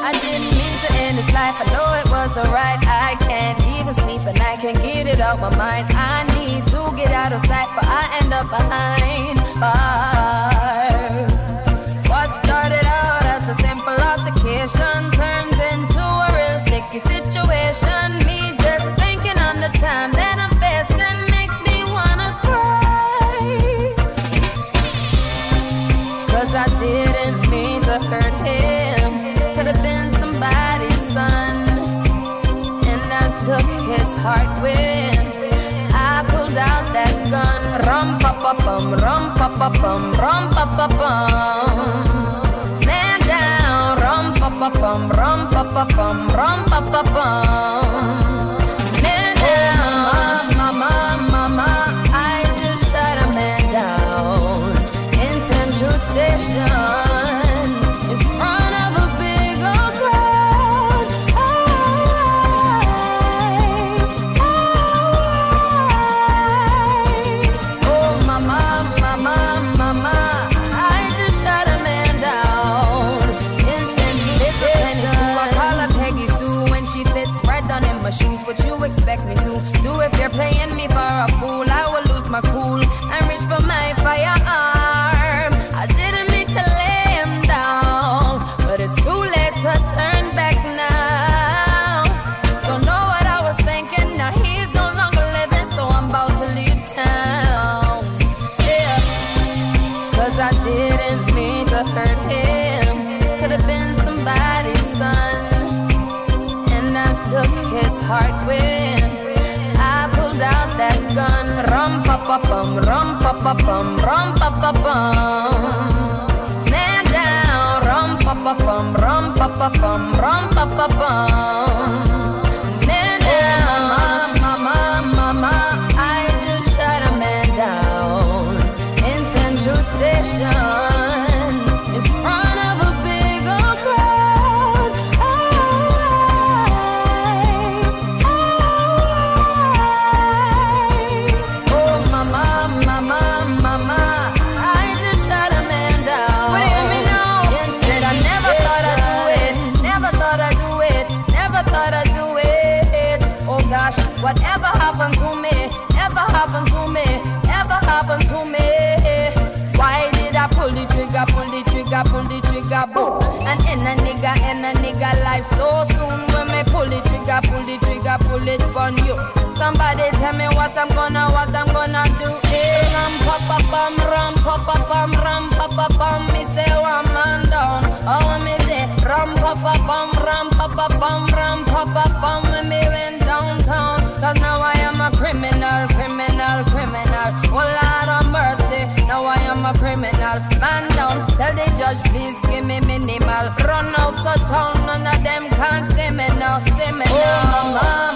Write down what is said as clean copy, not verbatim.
I didn't mean to end this life, I know it was alright. I can't even sleep and I can't get it out my mind. I need to get out of sight, but I end up behind bars. What started out as a simple altercation turns into a real sticky situation. Me just thinking on the time that I'm facing makes me wanna cry. 'Cause I didn't mean to hurt him. Could have been somebody's son, and I took his heart when I pulled out that gun. Rum pa pa bum, rum pa pa bum, rum pa pa bum. Man down, rum pa pa bum, rum pa pa bum, rum pa pa bum. Man down, mama, mama, I just shot a man down in Central Station. My shoes, what you expect me to do? If you're playing me for a fool, I will lose my cool and reach for my firearm. I didn't mean to lay him down, but it's too late to turn back now. Don't know what I was thinking, now he's no longer living, so I'm about to leave town. Yeah, 'cause I didn't mean to hurt him. Could have been somebody's son, I took his heart when I pulled out that gun. Rum pa pa bum, rum pa pa bum, rum pa pa bum. Man down, rum pa pa bum, rum pa pa bum, rum pa pa bum. Man down, mama, mama, I just shot a man down in Central Station. Whatever happened to me, ever happened to me, ever happened to me. Why did I pull the trigger, pull the trigger, pull the trigger, boom? And in a nigga life so soon. When me pull the trigger, pull it on you. Somebody tell me what I'm gonna do. Hey, ram pa pa bum, ram pa pa bum, ram pa pa bum. Me say one man down, oh me say ram pa pa bum, ram pa pa bum, ram pa pa bum. When me went downtown, 'cause now I am a criminal, criminal, criminal. Oh Lord of mercy, now I am a criminal. Man down, tell the judge please give me minimal. Run out of town, none of them can see me now, see me now. Oh mama,